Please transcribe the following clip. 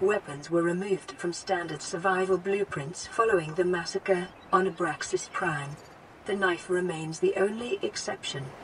weapons were removed from standard survival blueprints following the massacre on Abraxas Prime. The knife remains the only exception.